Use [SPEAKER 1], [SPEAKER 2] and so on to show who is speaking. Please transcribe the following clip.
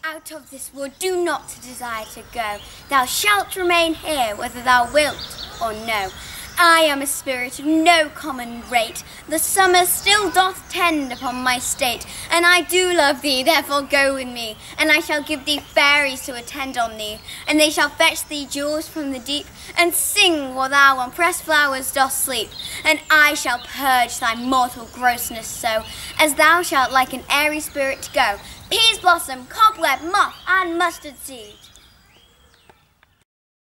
[SPEAKER 1] Out of this wood do not desire to go. Thou shalt remain here, whether thou wilt or no. I am a spirit of no common rate. The summer still doth tend upon my state, and I do love thee, therefore go with me, and I shall give thee fairies to attend on thee, and they shall fetch thee jewels from the deep, and sing while thou on pressed flowers dost sleep, and I shall purge thy mortal grossness so, as thou shalt like an airy spirit go, peas blossom, cobweb, moth, and mustard seed.